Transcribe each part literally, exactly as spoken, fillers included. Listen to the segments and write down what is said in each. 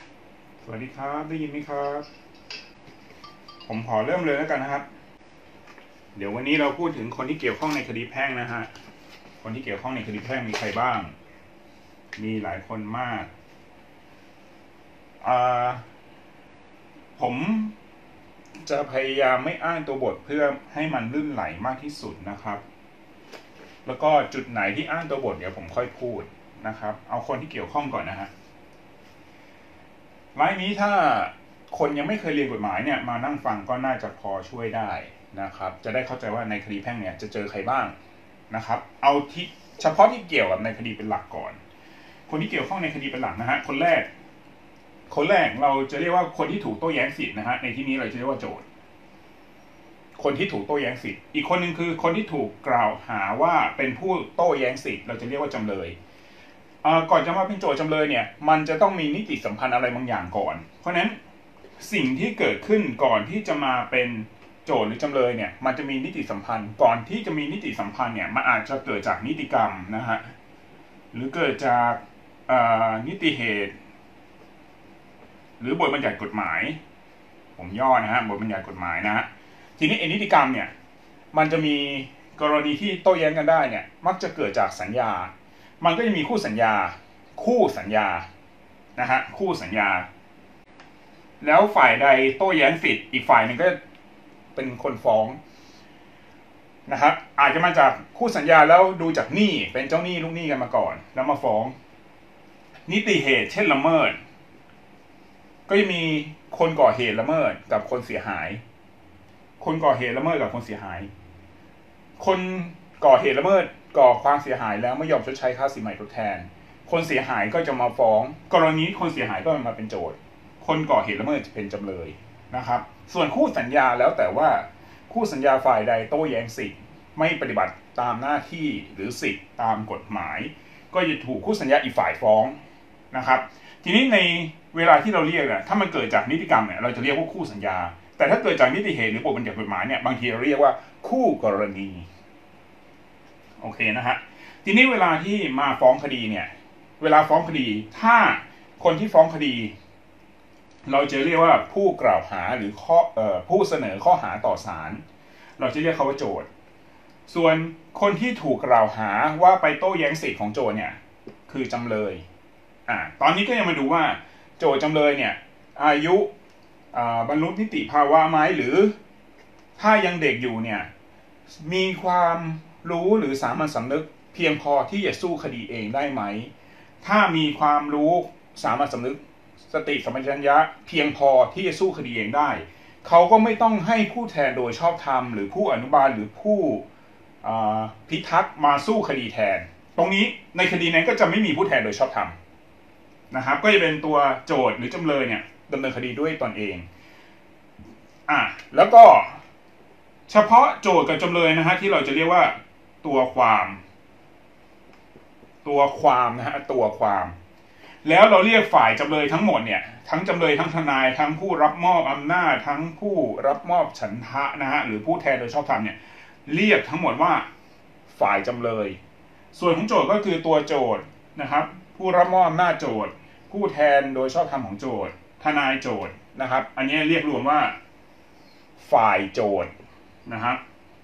สวัสดีครับได้ยินไหมครับผมขอเริ่มเลยแล้วกันนะครับเดี๋ยววันนี้เราพูดถึงคนที่เกี่ยวข้องในคดีแพ่งนะฮะคนที่เกี่ยวข้องในคดีแพ่งมีใครบ้างมีหลายคนมากผมจะพยายามไม่อ้างตัวบทเพื่อให้มันลื่นไหลมากที่สุดนะครับแล้วก็จุดไหนที่อ้างตัวบทเดี๋ยวผมค่อยพูดนะครับเอาคนที่เกี่ยวข้องก่อนนะฮะรายนี้ถ้าคนยังไม่เคยเรียนกฎหมายเนี่ยมานั่งฟังก็น่าจะพอช่วยได้นะครับจะได้เข้าใจว่าในคดีแพ่งเนี่ยจะเจอใครบ้างนะครับเอาที่เฉพาะที่เกี่ยวกับในคดีเป็นหลักก่อนคนที่เกี่ยวข้องในคดีเป็นหลักนะฮะคนแรกคนแรกเราจะเรียกว่าคนที่ถูกโต้แย้งสิทธิ์นะฮะในที่นี้เราจะเรียกว่าโจทก์คนที่ถูกโต้แย้งสิทธิ์อีกคนหนึ่งคือคนที่ถูกกล่าวหาว่าเป็นผู้โต้แย้งสิทธิ์เราจะเรียกว่าจำเลยก่อนจะมาเป็นโจทก์จำเลยเนี่ยมันจะต้องมีนิติสัมพันธ์อะไรบางอย่างก่อนเพราะนั้นสิ่งที่เกิดขึ้นก่อนที่จะมาเป็นโจทก์หรือจำเลยเนี่ยมันจะมีนิติสัมพันธ์ก่อนที่จะมีนิติสัมพันธ์เนี่ยมันอาจจะเกิดจากนิติกรรมนะฮะหรือเกิดจากนิติเหตุหรือบทบัญญัติกฎหมายผมย่อนะฮะบทบัญญัติกฎหมายนะฮะทีนี้นิติกรรมเนี่ยมันจะมีกรณีที่โต้แย้งกันได้เนี่ยมักจะเกิดจากสัญญามันก็จะมีคู่สัญญาคู่สัญญานะฮะคู่สัญญาแล้วฝ่ายใดโต้แย้งสิทธิ์อีกฝ่ายหนึ่งก็เป็นคนฟ้องนะครับอาจจะมาจากคู่สัญญาแล้วดูจากหนี้เป็นเจ้าหนี้ลูกหนี้กันมาก่อนแล้วมาฟ้องนิติเหตุเช่นละเมิดก็จะมีคนก่อเหตุละเมิดกับคนเสียหายคนก่อเหตุละเมิดกับคนเสียหายคนก่อเหตุละเมิดก่อความเสียหายแล้วไม่ยอมชดใช้ค่าสินใหม่ทดแทนคนเสียหายก็จะมาฟ้องกรณีคนเสียหายก็มาเป็นโจทก์คนก่อเหตุละเมิดจะเป็นจำเลยนะครับส่วนคู่สัญญาแล้วแต่ว่าคู่สัญญาฝ่ายใดโต้แย้งสิทธิ์ไม่ปฏิบัติตามหน้าที่หรือสิทธิ์ตามกฎหมายก็จะถูกคู่สัญญาอีกฝ่ายฟ้องนะครับทีนี้ในเวลาที่เราเรียกอะถ้ามันเกิดจากนิติกรรมเนี่ยเราจะเรียกว่าคู่สัญญาแต่ถ้าเกิดจากนิติเหตุหรือบทบัญญัติกฎหมายเนี่ยบางทีเราเรียกว่าคู่กรณีโอเคนะฮะทีนี้เวลาที่มาฟ้องคดีเนี่ยเวลาฟ้องคดีถ้าคนที่ฟ้องคดีเราจะเรียกว่าผู้กล่าวหาหรือข้อเอ่อผู้เสนอข้อหาต่อศาลเราจะเรียกเขาว่าโจทก์ส่วนคนที่ถูกกล่าวหาว่าไปโต้แย้งสิทธิ์ของโจทก์เนี่ยคือจำเลยอ่าตอนนี้ก็ยังมาดูว่าโจทก์จำเลยเนี่ยอายุบรรลุนิติภาวะไหมหรือถ้ายังเด็กอยู่เนี่ยมีความรู้หรือสามัญสำนึกเพียงพอที่จะสู้คดีเองได้ไหมถ้ามีความรู้สามัญสำนึกสติสัมปชัญญะเพียงพอที่จะสู้คดีเองได้เขาก็ไม่ต้องให้ผู้แทนโดยชอบธรรมหรือผู้อนุบาลหรือผู้พิทักษ์มาสู้คดีแทนตรงนี้ในคดีนั้นก็จะไม่มีผู้แทนโดยชอบธรรมนะครับก็จะเป็นตัวโจทก์หรือจำเลยเนี่ยดำเนินคดีด้วยตนเองอ่ะแล้วก็เฉพาะโจทก์กับจำเลยนะฮะที่เราจะเรียกว่าตัวความตัวความนะฮะตัวความแล้วเราเรียกฝ่ายจำเลยทั้งหมดเนี่ยทั้งจำเลยทั้งทนายทั้งผู้รับมอบอำนาจทั้งผู้รับมอบฉันทะนะฮะหรือผู้แทนโดยชอบธรรมเนี่ยเรียกทั้งหมดว่าฝ่ายจำเลยส่วนของโจทก์ก็คือตัวโจทก์นะครับผู้รับมอบอำนาจโจทก์ผู้แทนโดยชอบธรรมของโจทก์ทนายโจทก์นะครับอันนี้เรียกรวมว่าฝ่ายโจทก์นะครับ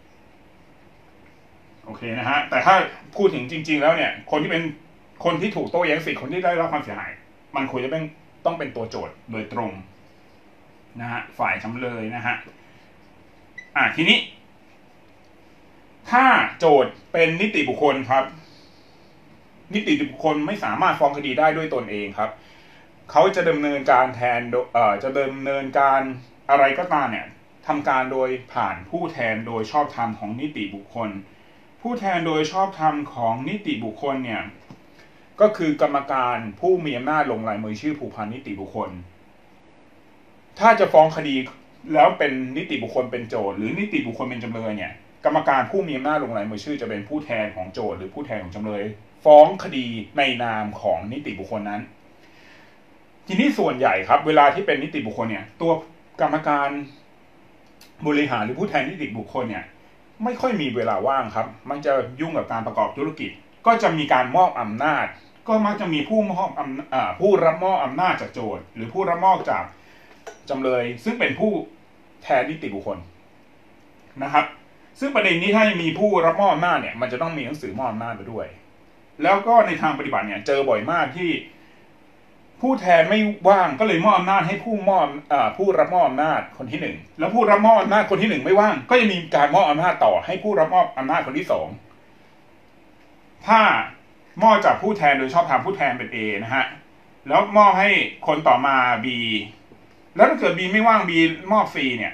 โอเคนะฮะแต่ถ้าพูดถึงจริงๆแล้วเนี่ยคนที่เป็นคนที่ถูกโต้แย้งสิทธิ์คนที่ได้รับความเสียหายมันควรจะเป็นต้องเป็นตัวโจทก์โดยตรงนะฮะฝ่ายจำเลยนะฮะอ่ะทีนี้ถ้าโจทก์เป็นนิติบุคคลครับนิติบุคคลไม่สามารถฟ้องคดีได้ด้วยตนเองครับเขาจะดำเนินการแทนเอ่อจะดำเนินการอะไรก็ตามเนี่ยทำการโดยผ่านผู้แทนโดยชอบธรรมของนิติบุคคลผู้แทนโดยชอบธรรมของนิติบุคคลเนี่ยก็คือกรรมการผู้มีอำนาจลงลายมือชื่อผูกพันนิติบุคคลถ้าจะฟ้องคดีแล้วเป็นนิติบุคคลเป็นโจทก์หรือนิติบุคคลเป็นจำเลยเนี่ยกรรมการผู้มีอำนาจลงลายมือชื่อจะเป็นผู้แทนของโจทก์หรือผู้แทนของจำเลยฟ้องคดีในนามของนิติบุคคลนั้นทีนี้ส่วนใหญ่ครับเวลาที่เป็นนิติบุคคลเนี่ยตัวกรรมการบริหารหรือผู้แทนนิติบุคคลเนี่ยไม่ค่อยมีเวลาว่างครับมันจะยุ่งกับการประกอบธุรกิจก็จะมีการมอบอำนาจก็มักจะมีผู้มอบอำอ่าผู้รับมอบอำนาจจากโจทก์หรือผู้รับมอบจากจำเลยซึ่งเป็นผู้แทนนิติบุคคลนะครับซึ่งประเด็นนี้ถ้ามีผู้รับมอบอำนาจเนี่ยมันจะต้องมีหนังสือมอบอำนาจไปด้วยแล้วก็ในทางปฏิบัติเนี่ยเจอบ่อยมากที่ผู้แทนไม่ว่างก็เลยมอบอำนาจให้ผู้มอบอ่าผู้รับมอบอำนาจคนที่หนึ่งแล้วผู้รับมอบอำนาจคนที่หนึ่งไม่ว่างก็จะมีการมอบอำนาจต่อให้ผู้รับมอบอำนาจคนที่สองถ้ามอบจากผู้แทนโดยชอบธรรมผู้แทนเป็น A นะฮะแล้วมอบให้คนต่อมา B แล้วถ้าเกิด B ไม่ว่าง B มอบ C เนี่ย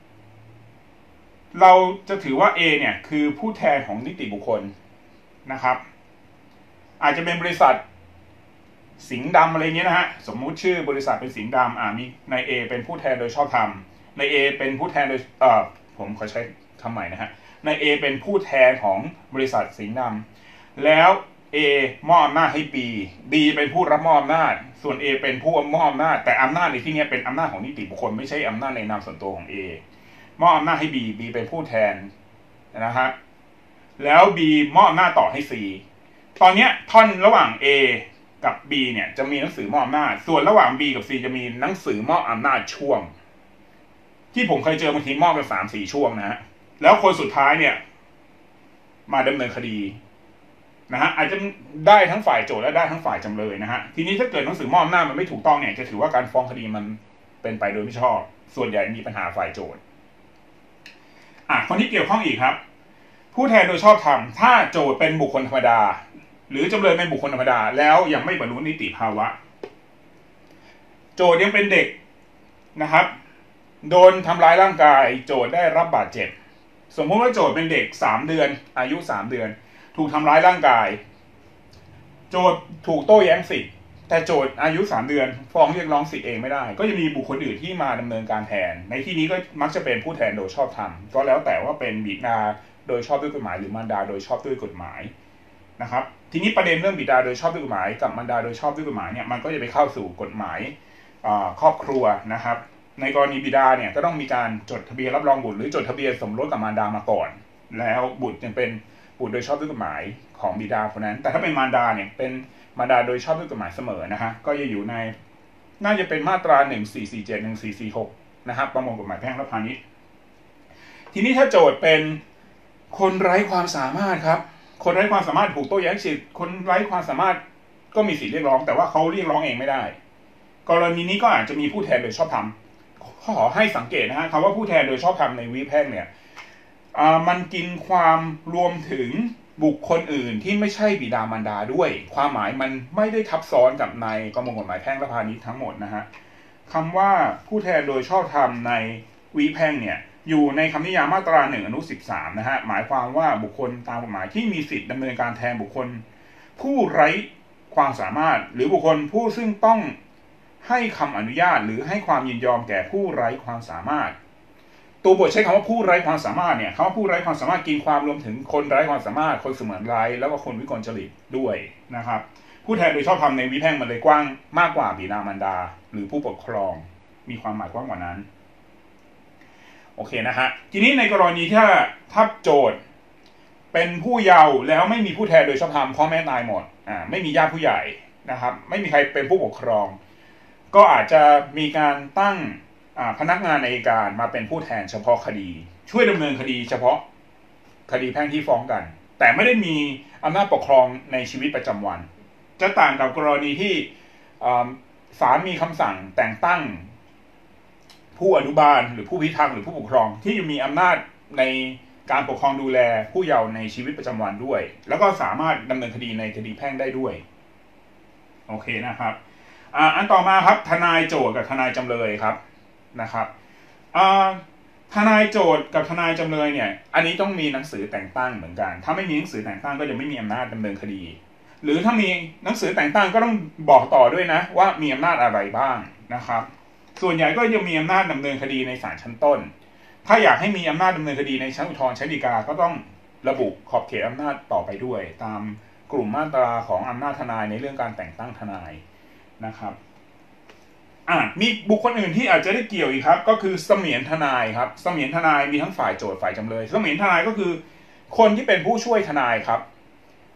เราจะถือว่า A เนี่ยคือผู้แทนของนิติบุคคลนะครับอาจจะเป็นบริษัทสิงห์ดำอะไรเงี้ยนะฮะสมมุติชื่อบริษัทเป็นสิงห์ดำอ่ามีนาย A เป็นผู้แทนโดยชอบธรรมนาย A เป็นผู้แทนโดยเอ่อผมขอใช้คำใหม่นะฮะนาย A เป็นผู้แทนของบริษัทสิงห์ดำแล้ว A มอบอำนาจให้ B B เป็นผู้รับมอบอำนาจส่วน A เป็นผู้มอบอำนาจแต่อำนาจในที่นี้เป็นอำนาจของนิติบุคคลไม่ใช่อำนาจในนามส่วนตัวของ A มอบอำนาจให้ B B เป็นผู้แทนนะฮะแล้ว B มอบอำนาจต่อให้ C ตอนนี้ท่อนระหว่าง A กับ B เนี่ยจะมีหนังสือมอบอำนาจส่วนระหว่าง B กับ C จะมีหนังสือมอบอำนาจช่วงที่ผมเคยเจอบางทีมอบกันสามสี่ช่วงนะฮะแล้วคนสุดท้ายเนี่ยมาดำเนินคดีนะฮะอาจจะได้ทั้งฝ่ายโจทก์และได้ทั้งฝ่ายจำเลยนะฮะทีนี้ถ้าเกิดหนังสือมอบอำนาจมันไม่ถูกต้องเนี่ยจะถือว่าการฟ้องคดีมันเป็นไปโดยไม่ชอบส่วนใหญ่มีปัญหาฝ่ายโจทก์อ่ะคนที่เกี่ยวข้องอีกครับผู้แทนโดยชอบธรรมถ้าโจทก์เป็นบุคคลธรรมดาหรือจำเลยเป็นบุคคลธรรมดาแล้วยังไม่บรรลุนิติภาวะโจทก์ยังเป็นเด็กนะครับโดนทำร้ายร่างกายโจทก์ได้รับบาดเจ็บสมมติว่าโจทก์เป็นเด็กสามเดือนอายุสามเดือนถูกทำร้ายร่างกายโจทก์ถูกโต้แย้งสิทธิ์แต่โจทก์อายุสามเดือนฟ้องเรียกร้องสิทธิ์เองไม่ได้ก็จะมีบุคคลอื่นที่มาดำเนินการแทนในที่นี้ก็มักจะเป็นผู้แทนโดยชอบธรรมก็แล้วแต่ว่าเป็นบิดาโดยชอบด้วยกฎหมายหรือมารดาโดยชอบด้วยกฎหมายนะครับทีนี้ประเด็นเรื่องบิดาโดยชอบด้วยกฎหมายกับมารดาโดยชอบด้วยกฎหมายเนี่ยมันก็จะไปเข้าสู่กฎหมายครอบครัวนะครับในกรณีบิดาเนี่ยก็ต้องมีการจดทะเบียนรับรองบุตรหรือจดทะเบียนสมรสกับมารดามาก่อนแล้วบุตรยังเป็นบุตรโดยชอบด้วยกฎหมายของบิดาคนนั้นแต่ถ้าเป็นมารดาเนี่ยเป็นมารดาโดยชอบด้วยกฎหมายเสมอนะฮะก็จะอยู่ในน่าจะเป็นมาตราหนึ่งสี่สี่เจ็ด หนึ่งสี่สี่หกนะครับประมวลกฎหมายแพ่งและพาณิชย์ทีนี้ถ้าโจทก์เป็นคนไร้ความสามารถครับคนไร้ความสามารถถูกโต้แย้งสิทธิ์คนไร้ความสามารถก็มีสิทธิ์เรียกร้องแต่ว่าเขาเรียกร้องเองไม่ได้กรณีนี้ก็อาจจะมีผู้แทนโดยชอบธรรมขอให้สังเกตนะฮะคำว่าผู้แทนโดยชอบธรรมในวิแพ่งเนี่ยมันกินความรวมถึงบุคคลอื่นที่ไม่ใช่บิดามารดาด้วยความหมายมันไม่ได้ทับซ้อนกับในประมวลกฎหมายแพ่งและพาณิชย์ทั้งหมดนะฮะคำว่าผู้แทนโดยชอบธรรมในวิแพ่งเนี่ยอยู่ในคำนิยามมาตราหนึ่งอนุสิบสามนะฮะหมายความว่าบุคคลตามกฎหมายที่มีสิทธิดำเนินการแทนบุคคลผู้ไร้ความสามารถหรือบุคคลผู้ซึ่งต้องให้คำอนุญาตหรือให้ความยินยอมแก่ผู้ไร้ความสามารถตัวบทใช้คำว่าผู้ไร้ความสามารถเนี่ยคำว่าผู้ไร้ความสามารถกินความรวมถึงคนไร้ความสามารถคนเสมือนไร้แล้วก็คนวิกลจริตด้วยนะครับผู้แทนโดยชอบธรรมในวิแพ่งมันเลยกว้างมากกว่าบิดามารดาหรือผู้ปกครองมีความหมายกว้างกว่านั้นโอเคนะฮะทีนี้ในกรณีที่ถ้าโจทก์เป็นผู้เยาว์แล้วไม่มีผู้แทนโดยชอบธรรมพ่อแม่ตายหมดอ่าไม่มีญาติผู้ใหญ่นะครับไม่มีใครเป็นผู้ปกครองก็อาจจะมีการตั้งพนักงานอัยการมาเป็นผู้แทนเฉพาะคดีช่วยดำเนินคดีเฉพาะคดีแพ่งที่ฟ้องกันแต่ไม่ได้มีอำนาจปกครองในชีวิตประจำวันจะต่างกับกรณีที่ศาลมีคำสั่งแต่งตั้งผู้อนุบาลหรือผู้พิทักษ์หรือผู้ปกครองที่มีอำนาจในการปกครองดูแลผู้เยาว์ในชีวิตประจำวันด้วยแล้วก็สามารถดำเนินคดีในคดีแพ่งได้ด้วยโอเคนะครับอันต่อมาครับทนายโจทก์กับทนายจำเลยครับนะครับทนายโจทก์กับทนายจำเลยเนี่ยอันนี้ต้องมีหนังสือแต่งตั้งเหมือนกันถ้าไม่มีหนังสือแต่งตั้งก็จะไม่มีอำนาจดำเนินคดีหรือถ้ามีหนังสือแต่งตั้งก็ต้องบอกต่อด้วยนะว่ามีอำนาจอะไรบ้างนะครับส่วนใหญ่ก็จะมีอำนาจดำเนินคดีในศาลชั้นต้นถ้าอยากให้มีอำนาจดำเนินคดีในชั้นอุทธรณ์ชั้นฎีกาก็ต้องระบุขอบเขตอำนาจต่อไปด้วยตามกลุ่มมาตราของอำนาจทนายในเรื่องการแต่งตั้งทนายนะครับอ่ะมีบุคคลอื่นที่อาจจะได้เกี่ยวอีกครับก็คือเสมียนทนายครับเสมียนทนายมีทั้งฝ่ายโจทก์ฝ่ายจำเลยเสมียนทนายก็คือคนที่เป็นผู้ช่วยทนายครับ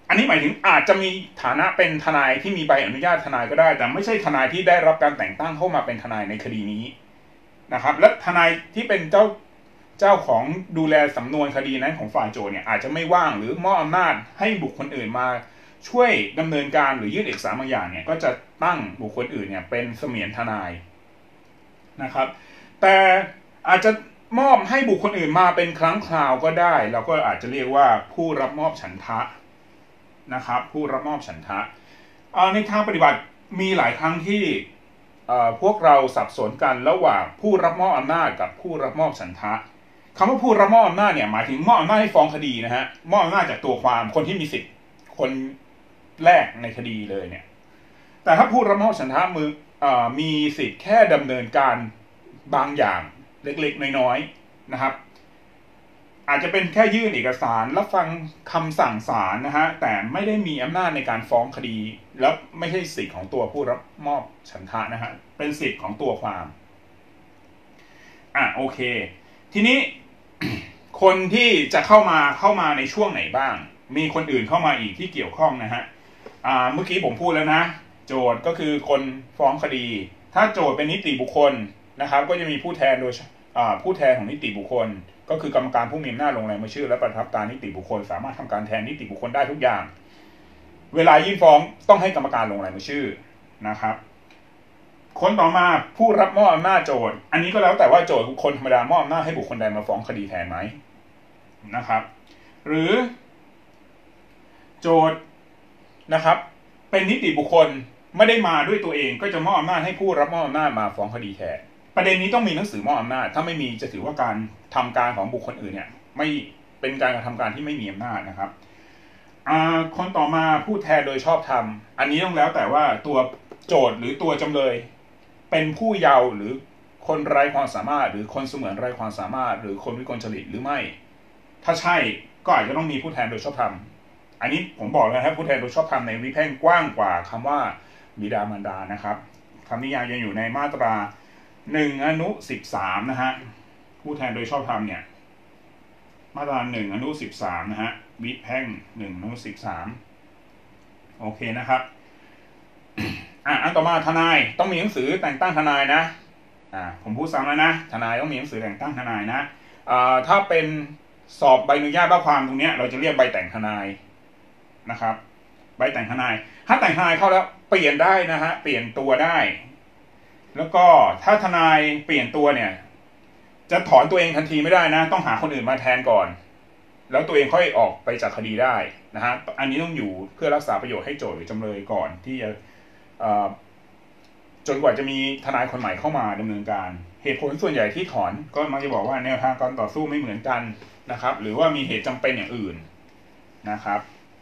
อันนี้หมายถึงอาจจะมีฐานะเป็นทนายที่มีใบอนุญาตทนายก็ได้แต่ไม่ใช่ทนายที่ได้รับการแต่งตั้งเข้ามาเป็นทนายในคดีนี้นะครับและทนายที่เป็นเจ้าเจ้าของดูแลสำนวนคดีนั้นของฝ่ายโจทก์เนี่ยอาจจะไม่ว่างหรือมอบอำนาจให้บุคคลอื่นมาช่วยดำเนินการหรือยื่นเอกสารบางอย่างเนี่ยก็จะตั้งบุคคลอื่นเนี่ยเป็นเสมียนทนายนะครับแต่อาจจะมอบให้บุคคลอื่นมาเป็นครั้งคราวก็ได้เราก็อาจจะเรียกว่าผู้รับมอบฉันทะนะครับผู้รับมอบฉันทะในทางปฏิบัติมีหลายครั้งที่พวกเราสับสนกันระหว่างผู้รับมอบอำนาจกับผู้รับมอบฉันทะคำว่าผู้รับมอบอำนาจเนี่ยหมายถึงมอบอำนาจให้ฟ้องคดีนะฮะมอบอำนาจจากตัวความคนที่มีสิทธิ์คนแรกในคดีเลยเนี่ยแต่ถ้าผู้รับมอบฉันทะมือมีสิทธิ์แค่ดำเนินการบางอย่างเล็กๆน้อยๆนะครับอาจจะเป็นแค่ยื่นเอกสารรับฟังคำสั่งศาลนะฮะแต่ไม่ได้มีอำนาจในการฟ้องคดีแล้วไม่ใช่สิทธิ์ของตัวผู้รับมอบฉันทะนะฮะเป็นสิทธิ์ของตัวความอ่ะโอเคทีนี้ คนที่จะเข้ามาเข้ามาในช่วงไหนบ้างมีคนอื่นเข้ามาอีกที่เกี่ยวข้องนะฮะอ่าเมื่อกี้ผมพูดแล้วนะโจทย์ก็คือคนฟ้องคดีถ้าโจทย์เป็นนิติบุคคลนะครับก็จะมีผู้แทนโดยผู้แทนของนิติบุคคลก็คือกรรมการผู้มีอำนาจลงรายมือชื่อและประทับตรานิติบุคคลสามารถทำการแทนนิติบุคคลได้ทุกอย่างเวลายื่นฟ้องต้องให้กรรมการลงรายมือชื่อนะครับคนต่อมาผู้รับมอบอำนาจโจทย์อันนี้ก็แล้วแต่ว่าโจทย์บุคคลธรรมดามอบอำนาจให้บุคคลใดมาฟ้องคดีแทนไหมนะครับหรือโจทย์นะครับเป็นนิติบุคคลไม่ได้มาด้วยตัวเองก็จะมอบอำนาจให้ผู้รับมอบอำนาจมาฟ้องคดีแทนประเด็นนี้ต้องมีหนังสือมอบอำนาจถ้าไม่มีจะถือว่าการทำการของบุคคลอื่นเนี่ยไม่เป็นการกระทำการที่ไม่มีอำนาจนะครับคนต่อมาผู้แทนโดยชอบธรรมอันนี้ต้องแล้วแต่ว่าตัวโจทย์หรือตัวจำเลยเป็นผู้เยาว์หรือคนไร้ความสามารถหรือคนเสมือนไร้ความสามารถหรือคนวิกลจริตหรือไม่ถ้าใช่ก็อาจจะต้องมีผู้แทนโดยชอบธรรมอันนี้ผมบอกแล้วครับผู้แทนโดยชอบธรรมในวิแพ่งกว้างกว่าคำว่าบิดามารดานะครับคำนิยามยังอยู่ในมาตราหนึ่งอนุสิบสามนะฮะผู้แทนโดยชอบธรรมเนี่ยมาตราหนึ่งอนุสิบสามนะฮะวิแพ่งหนึ่งอนุสิบสามโอเคนะครับอ่ะอันต่อมาทนายต้องมีหนังสือแต่งตั้งทนายนะอ่าผมพูดซ้ำแล้วนะทนายต้องมีหนังสือแต่งตั้งทนายนะอ่าถ้าเป็นสอบใบอนุญาตว่าความตรงเนี้ยเราจะเรียกใบแต่งทนายนะครับใบแต่งทนายถ้าแต่งทนายเข้าแล้วเปลี่ยนได้นะฮะเปลี่ยนตัวได้แล้วก็ถ้าทนายเปลี่ยนตัวเนี่ยจะถอนตัวเองทันทีไม่ได้นะต้องหาคนอื่นมาแทนก่อนแล้วตัวเองค่อยออกไปจากคดีได้นะฮะอันนี้ต้องอยู่เพื่อรักษาประโยชน์ให้โจทก์หรือจำเลยก่อนที่จะจนกว่าจะมีทนายคนใหม่เข้ามาดำเนินการเหตุผลส่วนใหญ่ที่ถอนก็มักจะบอกว่าแนวทางการต่อสู้ไม่เหมือนกันนะครับหรือว่ามีเหตุจำเป็นอย่างอื่นนะครับ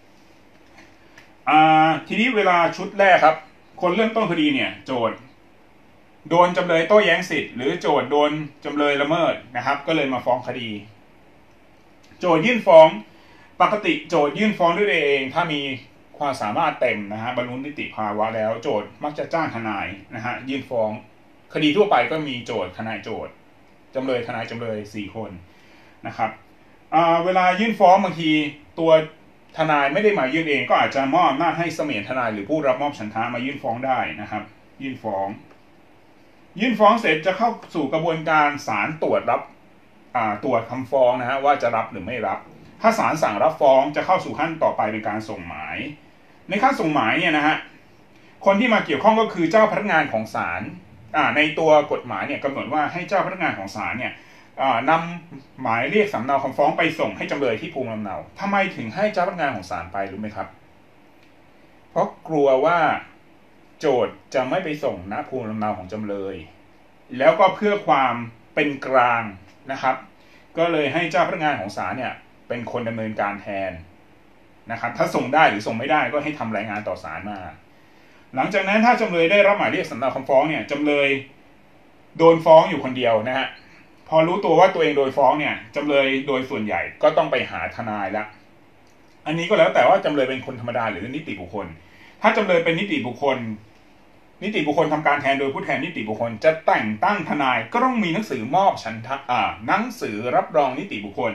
ทีนี้เวลาชุดแรกครับคนเริ่มต้นคดีเนี่ยโจทก์โดนจำเลยโต้แย้งสิทธิ์หรือโจทก์โดนจำเลยละเมิดนะครับก็เลยมาฟ้องคดีโจทก์ยื่นฟ้องปกติโจทก์ยื่นฟ้องด้วยตัวเองถ้ามีความสามารถเต็มนะฮะบรรลุนิติภาวะแล้วโจทก์มักจะจ้างทนายนะฮะยื่นฟ้องคดีทั่วไปก็มีโจทก์ทนายโจทก์จำเลยทนายจำเลยสี่คนนะครับเวลายื่นฟ้องบางทีตัวทนายไม่ได้มายื่นเองก็อาจจะมอบอำนาจให้เสมียนทนายหรือผู้รับมอบฉันทะมายื่นฟ้องได้นะครับยื่นฟ้องยื่นฟ้องเสร็จจะเข้าสู่กระบวนการศาลตรวจรับตรวจคำฟ้องนะฮะว่าจะรับหรือไม่รับถ้าศาลสั่งรับฟ้องจะเข้าสู่ขั้นต่อไปเป็นการส่งหมายในขั้นส่งหมายเนี่ยนะฮะคนที่มาเกี่ยวข้องก็คือเจ้าพนักงานของศาลในตัวกฎหมายเนี่ยกำหนดว่าให้เจ้าพนักงานของศาลเนี่ยนำหมายเรียกสำเนาคำฟ้องไปส่งให้จำเลยที่ภูมิลำเนาทำไมถึงให้เจ้าพนักงานของศาลไปรู้ไหมครับเพราะกลัวว่าโจทก์จะไม่ไปส่งณภูมิลำเนาของจำเลยแล้วก็เพื่อความเป็นกลางนะครับก็เลยให้เจ้าพนักงานของศาลเนี่ยเป็นคนดำเนินการแทนนะครับถ้าส่งได้หรือส่งไม่ได้ก็ให้ทำรายงานต่อศาลมาหลังจากนั้นถ้าจำเลยได้รับหมายเรียกสำเนาคำฟ้องเนี่ยจำเลยโดนฟ้องอยู่คนเดียวนะฮะพอรู้ตัวว่าตัวเองโดนฟ้องเนี่ยจำเลยโดยส่วนใหญ่ก็ต้องไปหาทนายละอันนี้ก็แล้วแต่ว่าจำเลยเป็นคนธรรมดาหรือนิติบุคคลถ้าจำเลยเป็นนิติบุคคลนิติบุคคลทำการแทนโดยผู้แทนนิติบุคคลจะแต่งตั้งทนายก็ต้องมีหนังสือมอบฉันทะอ่าหนังสือรับรองนิติบุคคล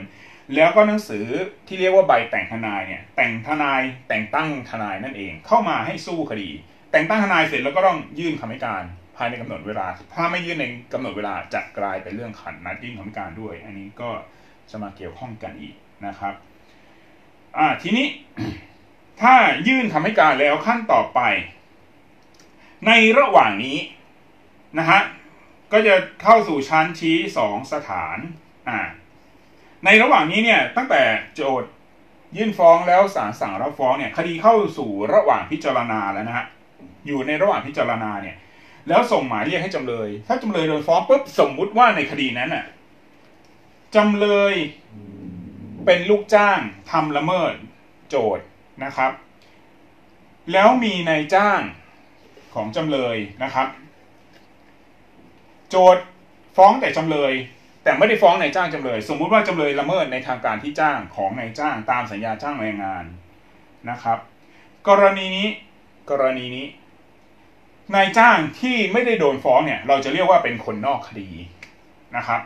แล้วก็หนังสือที่เรียกว่าใบแต่งทนายเนี่ยแต่งทนายแต่งตั้งทนายนั่นเองเข้ามาให้สู้คดีแต่งตั้งทนายเสร็จแล้วก็ต้องยื่นคำให้การภายในกำหนดเวลาถ้าไม่ยื่นในกำหนดเวลาจะกลายเป็นเรื่องขัดนัดยื่นคำให้การด้วยอันนี้ก็จะมาเกี่ยวข้องกันอีกนะครับอ่าทีนี้ ถ้ายื่นคำให้การแล้วขั้นต่อไปในระหว่างนี้นะฮะก็จะเข้าสู่ชั้นชี้สองสถานอ่าในระหว่างนี้เนี่ยตั้งแต่โจทย์ยื่นฟ้องแล้วศาลสั่งรับฟ้องเนี่ยคดีเข้าสู่ระหว่างพิจารณาแล้วนะฮะอยู่ในระหว่างพิจารณาเนี่ยแล้วส่งหมายเรียกให้จำเลยถ้าจำเลยโดนฟ้องปุ๊บสมมุติว่าในคดีนั้นน่ะจำเลยเป็นลูกจ้างทำละเมิดโจทย์นะครับแล้วมีนายจ้างของจำเลยนะครับโจทย์ฟ้องแต่จำเลยแต่ไม่ได้ฟ้องนายจ้างจำเลยสมมุติว่าจำเลยละเมิดในทางการที่จ้างของนายจ้างตามสัญญาจ้างแรงงานนะครับกรณีนี้กรณีนี้นายจ้างที่ไม่ได้โดนฟ้องเนี่ยเราจะเรียกว่าเป็นคนนอกคดีนะครับ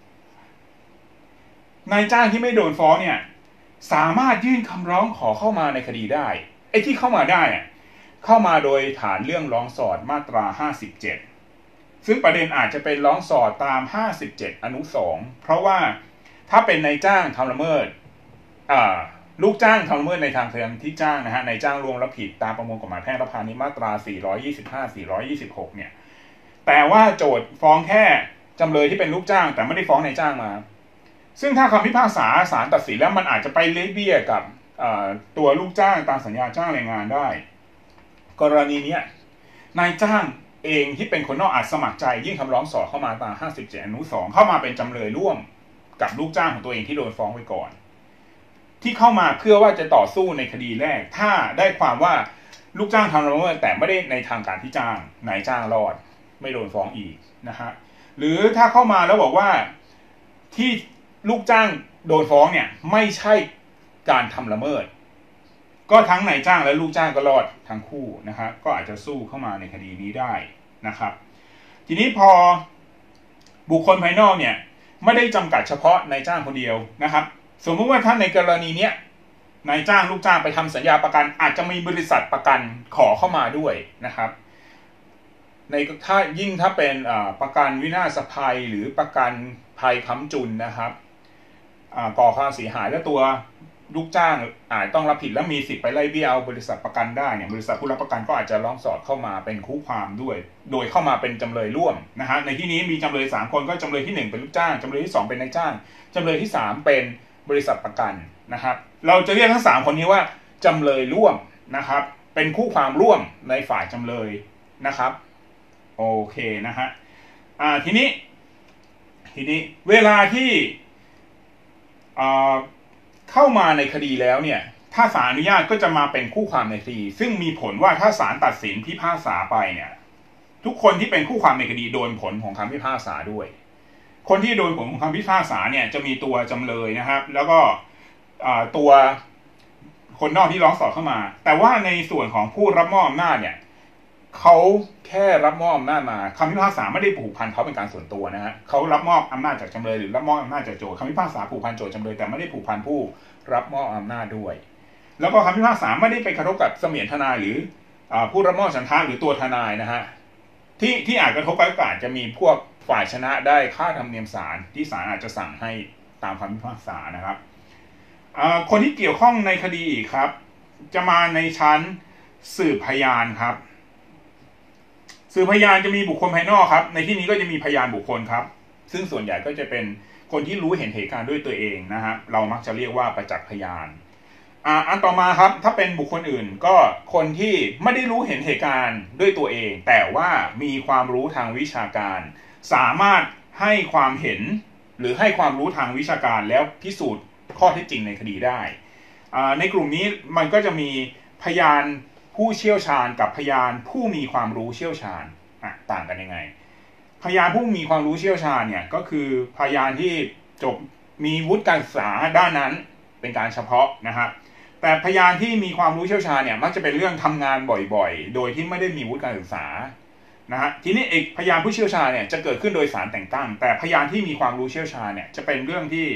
นายจ้างที่ไม่โดนฟ้องเนี่ยสามารถยื่นคำร้องขอเข้ามาในคดีได้ไอ้ที่เข้ามาได้อะเข้ามาโดยฐานเรื่องร้องสอดมาตราห้าสิบเจ็ดซึ่งประเด็นอาจจะเป็นร้องสอดตามห้าสิบเจ็ดอนุสองเพราะว่าถ้าเป็นนายจ้างทำละเมิดอ่าลูกจ้างทำละเมิดในทางเทิงที่จ้างนะฮะนายจ้างร่วมรับผิดตามประมวลกฎหมายแพ่งและพาณิชย์มาตราสี่ร้อยยี่สิบห้า สี่ร้อยยี่สิบหกเนี่ยแต่ว่าโจทย์ฟ้องแค่จำเลยที่เป็นลูกจ้างแต่ไม่ได้ฟ้องนายจ้างมาซึ่งถ้าคำพิพากษาศาลตัดสินแล้วมันอาจจะไปเลี้ยเบี้ยกับตัวลูกจ้างตามสัญญาจ้างแรงงานได้กรณีนี้นายจ้างเองที่เป็นคนนอกอาจสมัครใจยื่นคำร้องสอดเข้ามาตามห้าสิบเจ็ดอนุสองเข้ามาเป็นจำเลยร่วมกับลูกจ้างของตัวเองที่โดนฟ้องไว้ก่อนที่เข้ามาเพื่อว่าจะต่อสู้ในคดีแรกถ้าได้ความว่าลูกจ้างทำละเมิดแต่ไม่ได้ในทางการที่จ้างนายจ้างรอดไม่โดนฟ้องอีกนะฮะหรือถ้าเข้ามาแล้วบอกว่าที่ลูกจ้างโดนฟ้องเนี่ยไม่ใช่การทำละเมิดก็ทั้งนายจ้างและลูกจ้างก็รอดทั้งคู่นะครับก็อาจจะสู้เข้ามาในคดีนี้ได้นะครับทีนี้พอบุคคลภายนอกเนี่ยไม่ได้จำกัดเฉพาะนายจ้างคนเดียวนะครับสมมติว่าถ้าในกรณีเนี้ยนายจ้างลูกจ้างไปทำสัญญาประกันอาจจะมีบริษัทประกันขอเข้ามาด้วยนะครับในถ้ายิ่งถ้าเป็นประกันวินาศภัยหรือประกันภัยค้ำจุนนะครับก่อความเสียหายและตัวลูกจ้างอาจต้องรับผิดและมีสิทธิ์ไปไล่เบี้ยเอาบริษัทประกันได้เนี่ยบริษัทผู้รับประกันก็อาจจะร้องสอดเข้ามาเป็นคู่ความด้วยโดยเข้ามาเป็นจำเลยร่วมนะฮะในที่นี้มีจำเลยสามคนก็จำเลยที่หนึ่งเป็นลูกจ้างจำเลยที่สองเป็นนายจ้างจำเลยที่สามเป็นบริษัทประกันนะครับเราจะเรียกทั้งสามคนนี้ว่าจำเลยร่วมนะครับเป็นคู่ความร่วมในฝ่ายจำเลยนะครับโอเคนะฮะอ่าทีนี้ทีนี้เวลาที่อ่าเข้ามาในคดีแล้วเนี่ยถ้าศาลอนุญาตก็จะมาเป็นคู่ความในคดีซึ่งมีผลว่าถ้าศาลตัดสินพิพากษาไปเนี่ยทุกคนที่เป็นคู่ความในคดีโดนผลของคำพิพากษาด้วยคนที่โดนผลของคำพิพากษาเนี่ยจะมีตัวจำเลยนะครับแล้วก็ตัวคนนอกที่ร้องสอดเข้ามาแต่ว่าในส่วนของผู้รับมอบอำนาจเนี่ยเขาแค่รับมอบอำนาจมาคำพิพากษาไม่ได้ผูกพันเขาเป็นการส่วนตัวนะฮะเขารับมอบอำนาจจากจำเลยหรือรับมอบอำนาจจากโจทก์คำพิพากษาผูกพันโจทก์จำเลยแต่ไม่ได้ผูกพันผู้รับมอบอำนาจด้วยแล้วก็คำพิพากษาไม่ได้ไปกระทบกับเสมียนทนายหรือผู้รับมอบฉันทะหรือตัวทนายนะฮะที่ที่อาจกระทบกับอาจจะมีพวกฝ่ายชนะได้ค่าธรรมเนียมศาลที่ศาลอาจจะสั่งให้ตามคำพิพากษานะครับคนที่เกี่ยวข้องในคดีอีกครับจะมาในชั้นสืบพยานครับสืบพยานจะมีบุคคลภายนอกครับในที่นี้ก็จะมีพยานบุคคลครับซึ่งส่วนใหญ่ก็จะเป็นคนที่รู้เห็นเหตุการณ์ด้วยตัวเองนะฮะเรามักจะเรียกว่าประจักษ์พยานอ่าอันต่อมาครับถ้าเป็นบุคคลอื่นก็คนที่ไม่ได้รู้เห็นเหตุการณ์ด้วยตัวเองแต่ว่ามีความรู้ทางวิชาการสามารถให้ความเห็นหรือให้ความรู้ทางวิชาการแล้วพิสูจน์ข้อเท็จจริงในคดีได้อ่าในกลุ่มนี้มันก็จะมีพยานผู้เชี่ยวชาญกับพยานผู้มีความรู้เชี่ยวชาญอ่ะต่างกันยังไงพยานผู้มีความรู้เชี่ยวชาญเนี่ยก็คือพยานที่จบมีวุฒิการศึกษาด้านนั้นเป็นการเฉพาะนะฮะแต่พยานที่มีความรู้เชี่ยวชาญเนี่ยมักจะเป็นเรื่องทำงานบ่อยๆโดยที่ไม่ได้มีวุฒิการศึกษานะฮะทีนี้เอกพยานผู้เชี่ยวชาญเนี่ยจะเกิดขึ้นโดยศาลแต่งตั้งแต่พยานที่มีความรู้เชี่ยวชาญเนี่ยจะเป็นเรื่องที่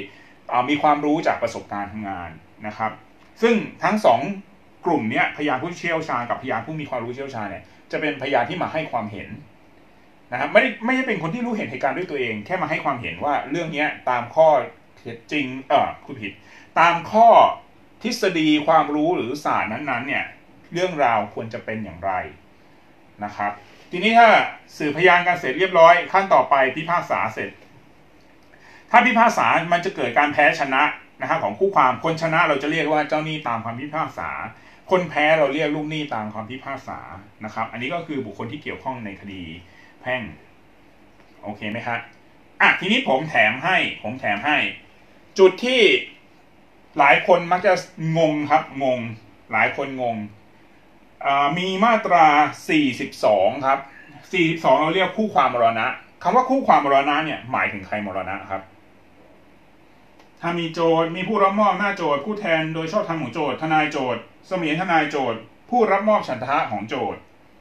มีความรู้จากประสบการณ์ทำงานนะครับซึ่งทั้งสองกลุ่มนี้พยานผู้เชี่ยวชาญกับพยานผู้มีความรู้เชี่ยวชาญเนี่ยจะเป็นพยานที่มาให้ความเห็นนะครับไม่ได้ไม่ได้เป็นคนที่รู้เห็นเหตุการณ์ด้วยตัวเองแค่มาให้ความเห็นว่าเรื่องนี้ตามข้อเท็จจริงเออคุณผิดตามข้อทฤษฎีความรู้หรือศาสตร์นั้นๆเนี่ยเรื่องราวควรจะเป็นอย่างไรนะครับทีนี้ถ้าสืบพยานกันเสร็จเรียบร้อยขั้นต่อไปพิพากษาเสร็จถ้าพิพากษามันจะเกิดการแพ้ชนะนะครับของคู่ความคนชนะเราจะเรียกว่าเจ้าหนี้ตามความพิพากษาคนแพ้เราเรียกลูกหนี้ตามความพิพากษานะครับอันนี้ก็คือบุคคลที่เกี่ยวข้องในคดีแพ่งโอเคไหมครับอ่ะทีนี้ผมแถมให้ผมแถมให้จุดที่หลายคนมักจะงงครับงงหลายคนงงมีมาตราสี่สิบสองครับสี่สิบสองเราเรียกคู่ความมรณะคำว่าคู่ความมรณะเนี่ยหมายถึงใครมรณะครับถ้ามีโจทย์มีผู้รับมอบหน้าโจทย์ผู้แทนโดยชอบธรรมของโจทย์ทนายโจทย์เสมียนทนายโจทย์ผู้รับมอบฉันทะของโจทย์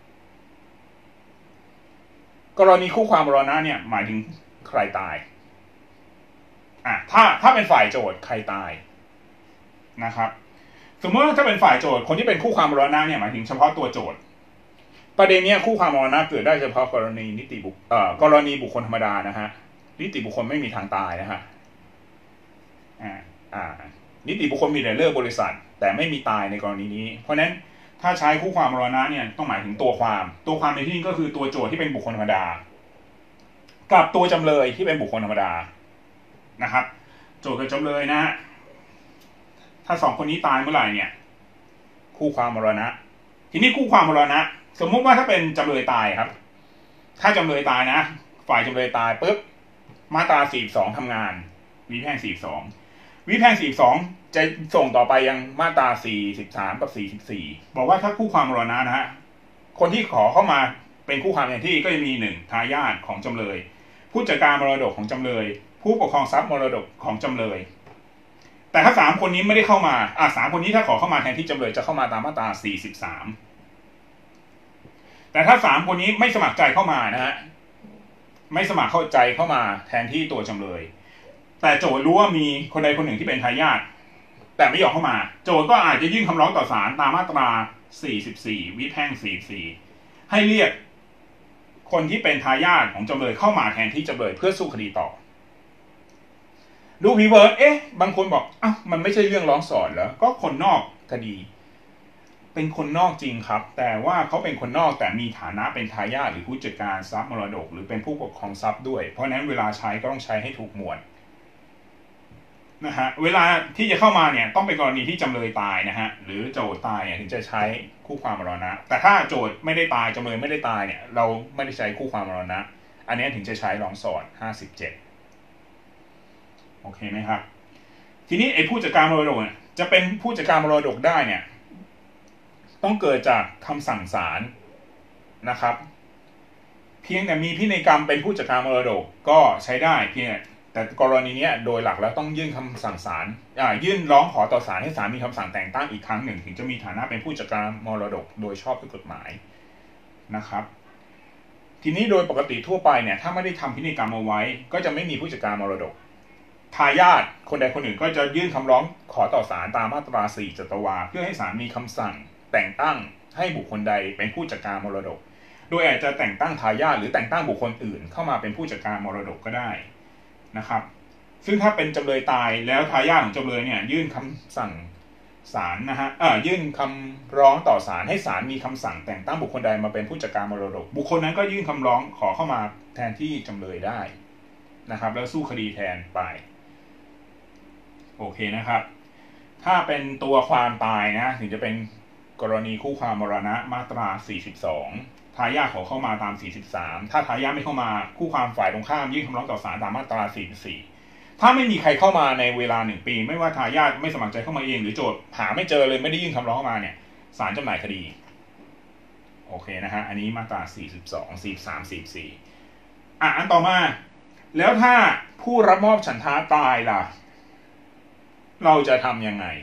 กรณีคู่ความมรณะเนี่ยหมายถึงใครตายอ่ะถ้าถ้าเป็นฝ่ายโจทย์ใครตายนะครับสมมติว่าถ้าเป็นฝ่ายโจทย์คนที่เป็นคู่ความมรณะเนี่ยหมายถึงเฉพาะตัวโจทย์ประเด็นนี้คู่ความมรณะเกิดได้เฉพาะกรณีนิติบุคเอ่อกรณีบุคคลธรรมดานะฮะนิติบุคคลไม่มีทางตายนะฮะอ่าอ่านิติบุคคลมีแต่เลิกบริษัทแต่ไม่มีตายในกรณีนี้เพราะนั้นถ้าใช้คู่ความมรณะเนี่ยต้องหมายถึงตัวความตัวความในที่นี้ก็คือตัวโจทย์ที่เป็นบุคคลธรรมดากับตัวจำเลยที่เป็นบุคคลธรรมดานะครับโจทย์กับจำเลยนะฮะถ้าสองคนนี้ตายเมื่อไหร่เนี่ยคู่ความมรณะทีนี้คู่ความมรณะสมมุติว่าถ้าเป็นจำเลยตายครับถ้าจำเลยตายนะฝ่ายจำเลยตายปุ๊บมาตราสี่สิบสองทำงานวิแพ่งสี่สิบสองวิแพ่งสี่สิบสองจะส่งต่อไปยังมาตราสี่สิบสามกับสี่สิบสี่บอกว่าถ้าคู่ความมรณะนะฮะคนที่ขอเข้ามาเป็นคู่ความแทนที่ก็จะมีหนึ่งทายาทของจำเลยผู้จัดการมรดกของจำเลยผู้ปกครองทรัพย์มรดกของจำเลยแต่ถ้าสามคนนี้ไม่ได้เข้ามาอ่ะสามคนนี้ถ้าขอเข้ามาแทนที่จำเลยจะเข้ามาตามมาตราสี่สิบสามแต่ถ้าสามคนนี้ไม่สมัครใจเข้ามานะฮะไม่สมัครเข้าใจเข้ามาแทนที่ตัวจำเลยแต่โจทย์รู้ว่ามีคนใดคนหนึ่งที่เป็นทายาทแต่ไม่ยอมเข้ามาโจทย์ก็อาจจะยื่นคำร้องต่อศาลตามมาตราสี่สิบสี่วิแพ่งสี่สิบสี่ให้เรียกคนที่เป็นทายาทของจำเลยเข้ามาแทนที่จำเลยเพื่อสู้คดีต่อดูพีเวิร์ดเอ๊ะบางคนบอกอ้าวมันไม่ใช่เรื่องร้องสอนเหรอก็คนนอกคดีเป็นคนนอกจริงครับแต่ว่าเขาเป็นคนนอกแต่มีฐานะเป็นทายาทหรือผู้จัดการทรัพย์มรดกหรือเป็นผู้ปกครองทรัพย์ด้วยเพราะนั้นเวลาใช้ก็ต้องใช้ให้ถูกหมวดนะฮะเวลาที่จะเข้ามาเนี่ยต้องเป็นกรณีที่จำเลยตายนะฮะหรือโจทย์ตายเนี่ยถึงจะใช้คู่ความมรณะแต่ถ้าโจทย์ไม่ได้ตายจำเลยไม่ได้ตายเนี่ยเราไม่ได้ใช้คู่ความมรณะอันนี้ถึงจะใช้ร้องสอนห้าสิบเจ็ดโอเคไหมครับทีนี้ไอ้ผู้จัดการมรดกเนี่ยจะเป็นผู้จัดการมรดกได้เนี่ยต้องเกิดจากคำสั่งศาลนะครับเพียงแต่มีพินัยกรรมเป็นผู้จัดการมรดกก็ใช้ได้เพียงแต่กรณีนี้โดยหลักแล้วต้องยื่นคำสั่งศาลอ่ายื่นร้องขอต่อศาลให้ศาลมีคำสั่งแต่งตั้งอีกครั้งหนึ่งถึงจะมีฐานะเป็นผู้จัดการมรดกโดยชอบด้วยกฎหมายนะครับทีนี้โดยปกติทั่วไปเนี่ยถ้าไม่ได้ทำพินัยกรรมเอาไว้ก็จะไม่มีผู้จัดการมรดกทายาทคนใดคนหนึ่งก็จะยื่นคำร้องขอต่อศาลตามมาตราสี่จตวาเพื่อให้ศาลมีคำสั่งแต่งตั้งให้บุคคลใดเป็นผู้จัดการมรดกโดยอาจจะแต่งตั้งทายาทหรือแต่งตั้งบุคคลอื่นเข้ามาเป็นผู้จัดการมรดกก็ได้นะครับซึ่งถ้าเป็นจำเลยตายแล้วทายาทของจำเลยเนี่ยยื่นคำสั่งศาลนะฮะเอ่อยื่นคำร้องต่อศาลให้ศาลมีคำสั่งแต่งตั้งบุคคลใดมาเป็นผู้จัดการมรดกบุคคลนั้นก็ยื่นคำร้องขอเข้ามาแทนที่จำเลยได้นะครับแล้วสู้คดีแทนไปโอเคนะครับถ้าเป็นตัวความตายนะถึงจะเป็นกรณีคู่ความมรณะมาตราสี่สิบสองทายาทขอเข้ามาตามสี่สิบสามถ้าทายาทไม่เข้ามาคู่ความฝ่ายตรงข้ามยื่นคำร้องต่อศาลตามมาตราสี่สิบสี่ถ้าไม่มีใครเข้ามาในเวลาหนึ่งปีไม่ว่าทายาทไม่สมัครใจเข้ามาเองหรือโจทก์หาไม่เจอเลยไม่ได้ยื่นคำร้องเข้ามาเนี่ยศาลจำหน่ายคดีโอเคนะฮะอันนี้มาตราสี่สิบสอง สี่สิบสาม สี่สิบสี่อ่ะอันต่อมาแล้วถ้าผู้รับมอบฉันทะตายล่ะเราจะทำยังไง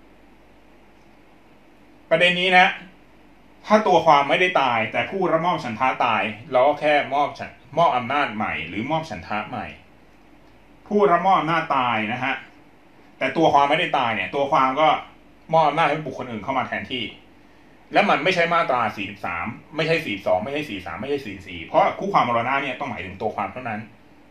ประเด็นนี้นะถ้าตัวความไม่ได้ตายแต่ผู้รับมอบฉันทะตายเราก็แค่มอบฉันมอบอำนาจใหม่หรือมอบฉันทะใหม่ผู้รับมอบอำนาจตายนะฮะแต่ตัวความไม่ได้ตายเนี่ยตัวความก็มอบอำนาจให้บุคคลอื่นเข้ามาแทนที่และมันไม่ใช่มาตราสี่สิบสามไม่ใช่สี่สิบสองไม่ใช่สี่สิบสามไม่ใช่สี่สิบสี่เพราะคู่ความมรณะเนี่ยต้องหมายถึงตัวความเท่านั้น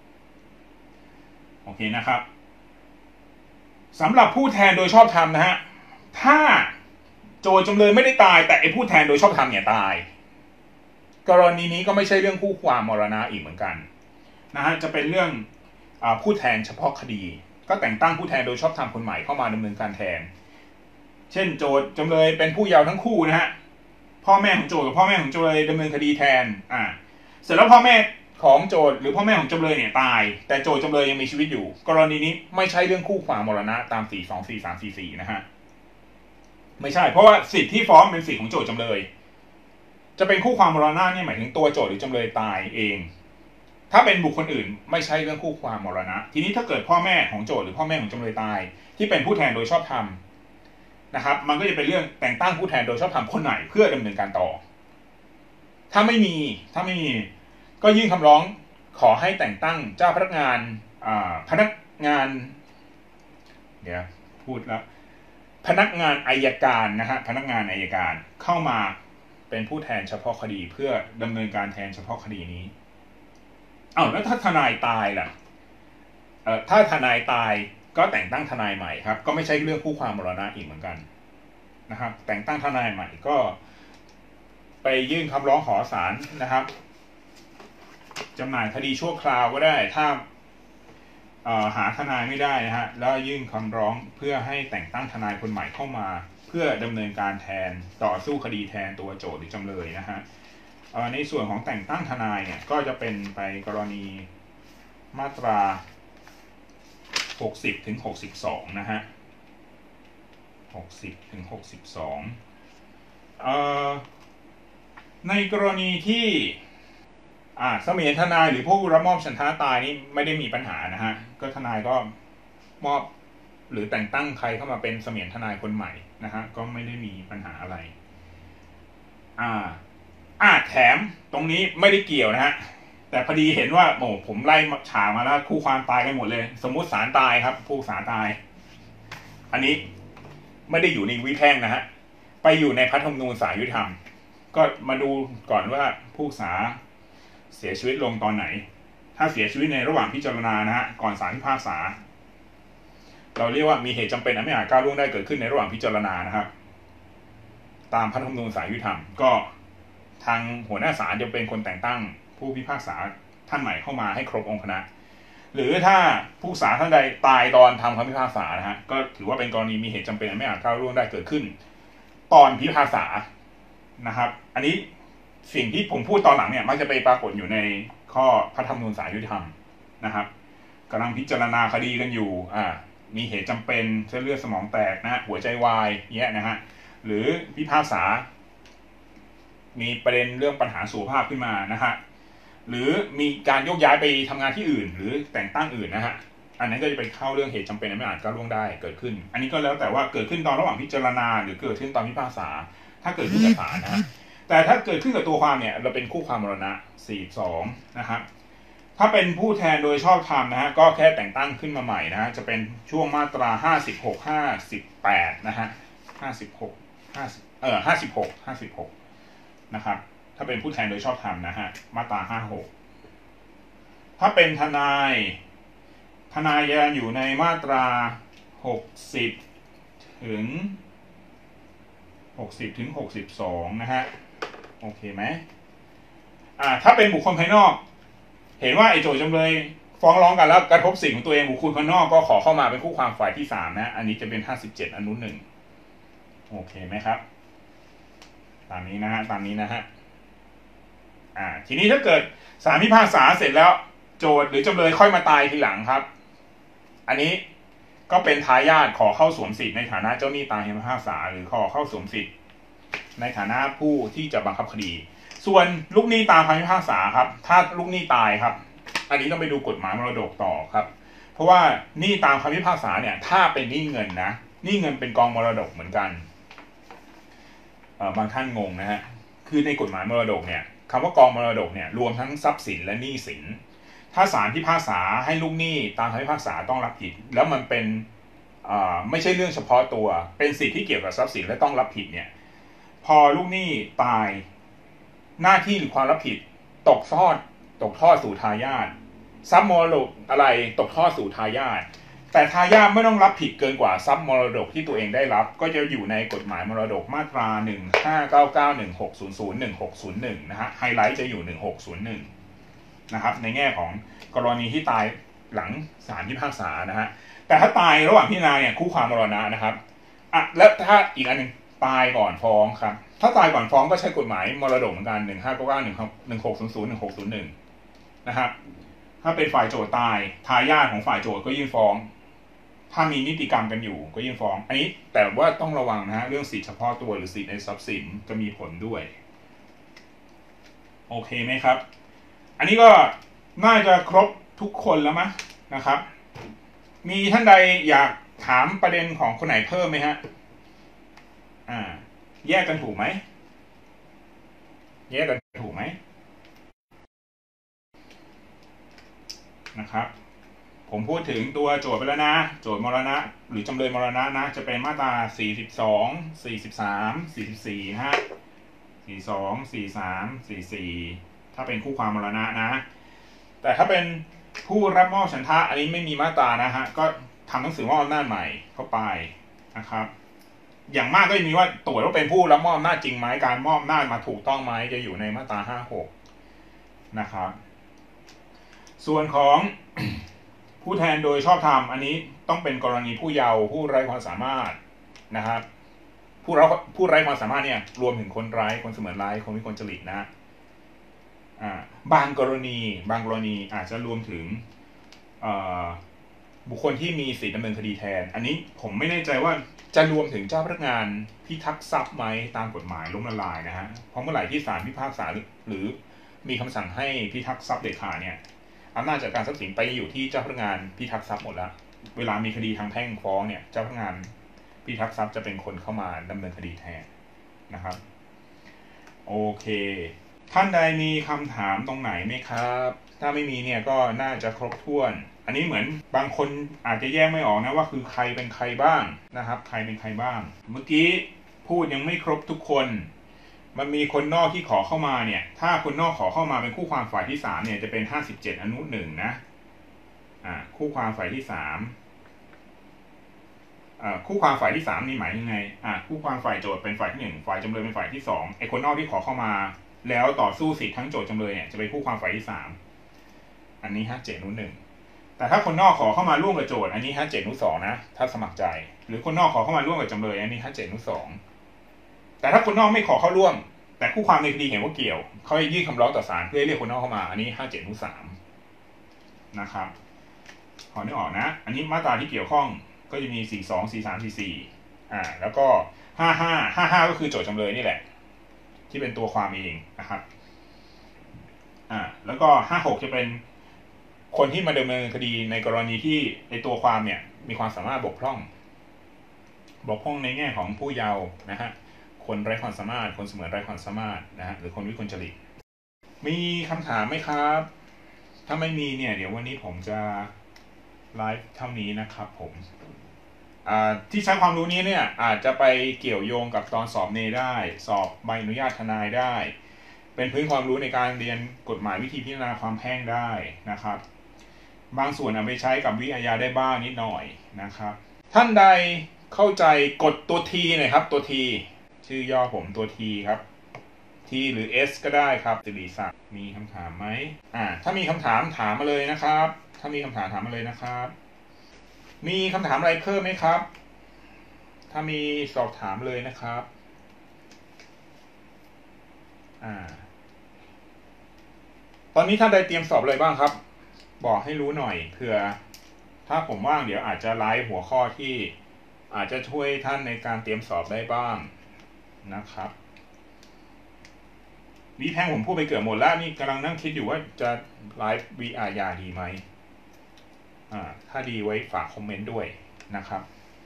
โอเคนะครับสำหรับผู้แทนโดยชอบธรรมนะฮะถ้าโจทย์จำเลยไม่ได้ตายแต่ไอ้ผู้แทนโดยชอบธรรมเนี่ยตายกรณีนี้ก็ไม่ใช่เรื่องคู่ความมรณะอีกเหมือนกันนะฮะจะเป็นเรื่องอ่าผู้แทนเฉพาะคดีก็แต่งตั้งผู้แทนโดยชอบธรรมคนใหม่เข้ามาดำเนินการแทนเช่นโจทย์จำเลยเป็นผู้เยาว์ทั้งคู่นะฮะพ่อแม่ของโจทย์กับพ่อแม่ของจำเลยดำเนินคดีแทนอ่าเสร็จแล้วพ่อแม่ของโจทย์หรือพ่อแม่ของจำเลยเนี่ยตายแต่โจทย์จำเลยยังมีชีวิตอยู่กรณีนี้ไม่ใช่เรื่องคู่ความมรณะตามสี่สองสี่สามสี่สี่นะฮะไม่ใช่เพราะว่าสิทธิที่ฟ้องเป็นสิทธิของโจทย์จำเลยจะเป็นคู่ความมรณะเนี่ยหมายถึงตัวโจทย์หรือจำเลยตายเองถ้าเป็นบุคคลอื่นไม่ใช่เรื่องคู่ความมรณะทีนี้ถ้าเกิดพ่อแม่ของโจทย์หรือพ่อแม่ของจำเลยตายที่เป็นผู้แทนโดยชอบธรรมนะครับมันก็จะเป็นเรื่องแต่งตั้งผู้แทนโดยชอบธรรมคนไหนเพื่อดำเนินการต่อถ้าไม่มีถ้าไม่มีก็ยื่นคำร้องขอให้แต่งตั้งเจ้าพนักงานพนักงานเดี๋ยวพูดแล้วพนักงานอัยการนะฮะพนักงานอัยการเข้ามาเป็นผู้แทนเฉพาะคดีเพื่อดำเนินการแทนเฉพาะคดีนี้อ้าวแล้วถ้าทนายตายล่ะเอ่อถ้าทนายตายก็แต่งตั้งทนายใหม่ครับก็ไม่ใช่เรื่องคู่ความมรณะอีกเหมือนกันนะครับแต่งตั้งทนายใหม่ก็ไปยื่นคำร้องขอศาลนะครับจำหน่ายคดีชั่วคราวก็ได้ถ้าหาทนายไม่ได้นะฮะแล้วยื่นคำร้องเพื่อให้แต่งตั้งทนายคนใหม่เข้ามาเพื่อดำเนินการแทนต่อสู้คดีแทนตัวโจทก์หรือจำเลยนะฮะในส่วนของแต่งตั้งทนายเนี่ยก็จะเป็นไปกรณีมาตราหกสิบถึงหกสิบสองนะฮะหกสิบถึงหกสิบสองเอ่อในกรณีที่อ่าเสมียนทนายหรือผู้รับมอบฉันทะตายนี่ไม่ได้มีปัญหานะฮะก็ทนายก็มอบหรือแต่งตั้งใครเข้ามาเป็นเสมียนทนายคนใหม่นะฮะก็ไม่ได้มีปัญหาอะไรอ่าอ่าแถมตรงนี้ไม่ได้เกี่ยวนะฮะแต่พอดีเห็นว่าโอ้ผมไล่ฉากมาแล้วคู่ความตายกันหมดเลยสมมุติศาลตายครับผู้ศาลตายอันนี้ไม่ได้อยู่ในวิแพ่งนะฮะไปอยู่ในพระธรรมนูญศาลยุติธรรมก็มาดูก่อนว่าผู้ศาลเสียชีวิตลงตอนไหนถ้าเสียชีวิตในระหว่างพิจารณานะฮะก่อนศาลพิพากษาเราเรียกว่ามีเหตุจำเป็นอันไม่อาจก้าวล่วงได้เกิดขึ้นในระหว่างพิจารณานะครับตามพระธรรมนูญศาลยุติธรรมก็ทางหัวหน้าศาลจะเป็นคนแต่งตั้งผู้พิพากษาท่านใหม่เข้ามาให้ครบองค์คณะหรือถ้าผู้ศาลท่านใดตายตอนทำคำพิพากษานะฮะก็ถือว่าเป็นกรณีมีเหตุจำเป็นอันไม่อาจก้าวล่วงได้เกิดขึ้นตอนพิพากษานะครับอันนี้สิ่งที่ผมพูดตอนหลังเนี่ยมักจะไปปรากฏอยู่ในข้อพระธรรมนูญศาลยุติธรรมนะครับกำลังพิจารณาคดีกันอยู่อ่ามีเหตุจำเป็นเส้นเลือดสมองแตกนะหัวใจวายเงี้ยนะฮะหรือพิพากษามีประเด็นเรื่องปัญหาสุขภาพขึ้นมานะฮะหรือมีการโยกย้ายไปทำงานที่อื่นหรือแต่งตั้งอื่นนะฮะอันนั้นก็จะเป็นเข้าเรื่องเหตุจำเป็นไม่อาจก้าวล่วงได้เกิดขึ้นอันนี้ก็แล้วแต่ว่าเกิดขึ้นตอนระหว่างพิจารณาหรือเกิดขึ้นตอนพิพากษาถ้าเกิดขึ้นกับศาลนะฮะแต่ถ้าเกิดขึ้นกับตัวความเนี่ยเราเป็นคู่ความมรณะสี่สิบสองนะครับถ้าเป็นผู้แทนโดยชอบธรรมนะฮะก็แค่แต่งตั้งขึ้นมาใหม่นะฮะจะเป็นช่วงมาตราห้าสิบหก ห้าสิบแปดนะฮะห้าสิบหก ห้าสิบเอ่อห้าสิบหก ห้าสิบหกนะครับถ้าเป็นผู้แทนโดยชอบธรรมนะฮะมาตราห้าสิบหกถ้าเป็นทนายทนายจะอยู่ในมาตราหกสิบถึงหกสิบถึงหกสิบสองนะฮะโอเคไหมอ่าถ้าเป็นบุคคลภายนอกเห็นว่าไอ้โจทย์จำเลยฟ้องร้องกันแล้วกระทบสิทธิของตัวเองบุคคลภายนอกก็ขอเข้ามาเป็นคู่ความฝ่ายที่สามนะอันนี้จะเป็นห้าสิบเจ็ดอนุหนึ่งโอเคไหมครับตามนี้นะฮะตามนี้นะฮะอ่าทีนี้ถ้าเกิดศาลพิพากษาเสร็จแล้วโจทย์หรือจำเลยค่อยมาตายทีหลังครับอันนี้ก็เป็นทายาทขอเข้าสวมสิทธิ์ในฐานะเจ้าหนี้ตามคำพิพากษาหรือขอเข้าสวมสิทธิ์ในฐานะผู้ที่จะบังคับคดีส่วนลูกหนี้ตามคำพิพากษาครับถ้าลูกหนี้ตายครับอันนี้ต้องไปดูกฎหมายมรดกต่อครับเพราะว่าหนี้ตามคำพิพากษาเนี่ยถ้าเป็นหนี้เงินนะหนี้เงินเป็นกองมรดกเหมือนกันเอ่อบางท่านงงนะฮะคือในกฎหมายมรดกเนี่ยคำว่ากองมรดกเนี่ยรวมทั้งทรัพย์สินและหนี้สินถ้าศาลพิพากษาให้ลูกหนี้ตามคำพิพากษาต้องรับผิดแล้วมันเป็นไม่ใช่เรื่องเฉพาะตัวเป็นสิทธิที่เกี่ยวกับทรัพย์สินและต้องรับผิดเนี่ยพอลูกหนี้ตายหน้าที่หรือความรับผิดตกทอดตกทอดสู่ทายาททรัพย์มรดกอะไรตกทอดสู่ทายาทแต่ทายาทไม่ต้องรับผิดเกินกว่าทรัพย์มรดกที่ตัวเองได้รับก็จะอยู่ในกฎหมายมรดกมาตราหนึ่งห้าเก้าเก้า หนึ่งหกศูนย์ หนึ่งหกศูนย์หนึ่งนะฮะไฮไลท์จะอยู่หนึ่งหกศูนย์หนึ่งนะครับในแง่ของกรณีที่ตายหลังศาลพิพากษานะฮะแต่ถ้าตายระหว่างพิจารณาเนี่ยคู่ความมรณะนะครับอ่ะและถ้าอีกอันหนึ่งตายก่อนฟ้องครับถ้าตายก่อนฟ้องก็ใช้กฎหมายมรดกเหมือนกันหนึ่งห้าเก้าเก้า หนึ่งหกศูนย์ หนึ่งหกศูนย์หนึ่งนะครับถ้าเป็นฝ่ายโจทก์ตายทายาทของฝ่ายโจทก์ก็ยื่นฟ้องถ้ามีนิติกรรมกันอยู่ก็ยื่นฟ้องอันนี้แต่ว่าต้องระวังนะฮะเรื่องสิทธิเฉพาะตัวหรือสิทธิในทรัพย์สินจะมีผลด้วยโอเคไหมครับอันนี้ก็น่าจะครบทุกคนแล้วมั้ยนะครับมีท่านใดอยากถามประเด็นของคนไหนเพิ่มไหมฮะอ่าแยกกันถูกไหมแยกกันถูกไหมนะครับผมพูดถึงตัวโจทย์ไปแล้วนะโจทย์มรณะหรือจำเลยมรณะนะจะเป็นมาตราสี่สิบสอง สี่สิบสาม สี่สิบสี่นะฮะสี่สิบสอง สี่สิบสาม สี่สิบสี่ถ้าเป็นคู่ความมรณะนะแต่ถ้าเป็นผู้รับมอบฉันทะอันนี้ไม่มีมาตรานะฮะก็ทำหนังสือมอบอำนาจใหม่เข้าไปนะครับอย่างมากก็จะมีว่าตรวจว่าเป็นผู้รับมอบอำนาจจริงไหมการมอบอำนาจมาถูกต้องไหมจะอยู่ในมาตราห้าสิบหกนะครับส่วนของ ผู้แทนโดยชอบธรรมอันนี้ต้องเป็นกรณีผู้เยาว์ผู้ไร้ความสามารถนะครับผู้ไร้ผู้ไร้ความสามารถเนี่ยรวมถึงคนไร้คนเสมือนไร้คนวิกลจริตนะอ่าบางกรณีบางกรณีอาจจะรวมถึงบุคคลที่มีสิทธิดำเนินคดีแทนอันนี้ผมไม่แน่ใจว่าจะรวมถึงเจ้าพนักงานพิทักษ์ทรัพย์ไหมตามกฎหมายล้มละลายนะฮะเพราะเมื่อไหร่ที่ศาลพิพากษาหรือมีคำสั่งให้พิทักษ์ทรัพย์เด็ดขาดเนี่ยอำนาจจัดการทรัพย์สินไปอยู่ที่เจ้าพนักงานพิทักษ์ทรัพย์หมดแล้วเวลามีคดีทางแพ่งฟ้องเนี่ยเจ้าพนักงานพิทักษ์ทรัพย์จะเป็นคนเข้ามาดำเนินคดีแทนนะครับโอเคท่านใดมีคำถามตรงไหนไหมครับถ้าไม่มีเนี่ยก็น่าจะครบถ้วนอันนี้เหมือนบางคนอาจจะแยกไม่ออกนะว่าคือใครเป็นใครบ้างนะครับใครเป็นใครบ้างเมื่อกี้พูดยังไม่ครบทุกคนมันมีคนนอกที่ขอเข้ามาเนี่ยถ้าคนนอกขอเข้ามาเป็นคู่ความฝ่ายที่สามเนี่ยจะเป็นห้าสิบเจ็ดอนุหนึ่งนะอ่าคู่ความฝ่ายที่สามอ่าคู่ความฝ่ายที่สามนี่หมายยังไงอ่าคู่ความฝ่ายโจทก์เป็นฝ่ายที่หนึ่งฝ่ายจำเลยเป็นฝ่ายที่สองไอ้คนนอกที่ขอเข้ามาแล้วต่อสู้สิทธิทั้งโจทก์จำเลยเนี่ยจะเป็นคู่ความฝ่ายที่สามอันนี้ห้าเจ็ดอนุหนึ่งแต่ถ้าคนนอกขอเข้ามาร่วมกับโจทก์อันนี้ห้าเจ็ดอนุสองนะถ้าสมัครใจหรือคนนอกขอเข้ามาร่วมกับจำเลยอันนี้ห้าเจ็ดอนุสองแต่ถ้าคนนอกไม่ขอเข้าร่วมแต่คู่ความในคดีเห็นว่าเกี่ยวเขาจะยื่นคำร้องต่อศาลเพื่อเรียกคนนอกเข้ามาอันนี้ห้าเจ็ดอนุสามนะครับขอนึกออกนะอันนี้มาตราที่เกี่ยวข้องก็จะมีสี่สอง สี่สาม สี่สี่อ่าแล้วก็ห้าห้า ห้าห้าก็คือโจทก์จำเลยนี่แหละที่เป็นตัวความเองนะครับอ่าแล้วก็ห้าหกจะเป็นคนที่มาดำเนินคดีในกรณีที่ในตัวความเนี่ยมีความสามารถบกพร่องบกพร่องในแง่ของผู้เยาว์นะฮะคนไร้ความสามารถคนเสมือนไร้ความสามารถนะฮะหรือคนวิกลจริตมีคำถามไหมครับถ้าไม่มีเนี่ยเดี๋ยววันนี้ผมจะไลฟ์เท่านี้นะครับผมที่ใช้ความรู้นี้เนี่ยอาจจะไปเกี่ยวโยงกับตอนสอบเนได้สอบใบอนุญาตทนายได้เป็นพื้นความรู้ในการเรียนกฎหมายวิธีพิจารณาความแพ่งได้นะครับบางส่วนเอาไปใช้กับวิอาญาได้บ้างนิดหน่อยนะครับท่านใดเข้าใจกดตัว T หน่อยครับตัว T ชื่อย่อผมตัว T ครับ T หรือ S ก็ได้ครับสิริศักดิ์มีคำถามไหมอ่าถ้ามีคำถามถามมาเลยนะครับถ้ามีคำถามถามมาเลยนะครับมีคำถามอะไรเพิ่มไหมครับถ้ามีสอบถามเลยนะครับอ่าตอนนี้ท่านใดเตรียมสอบอะไรบ้างครับบอกให้รู้หน่อยเผื่อถ้าผมว่างเดี๋ยวอาจจะไลฟ์หัวข้อที่อาจจะช่วยท่านในการเตรียมสอบได้บ้างนะครับวิแพงผมพูดไปเกือบหมดแล้วนี่กำลังนั่งคิดอยู่ว่าจะไลฟ์วิอาญาดีไหมอ่าถ้าดีไว้ฝากคอมเมนต์ด้วยนะครับ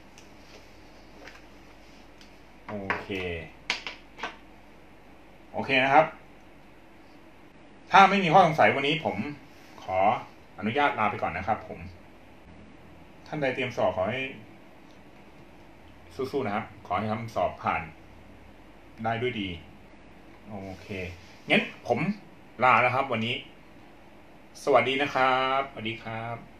โอเคโอเคนะครับถ้าไม่มีข้อสงสัยวันนี้ผมขออนุญาตลาไปก่อนนะครับผมท่านใดเตรียมสอบขอให้สู้ๆนะครับขอให้ทำสอบผ่านได้ด้วยดีโอเคงั้นผมลาแล้วครับวันนี้สวัสดีนะครับสวัสดีครับ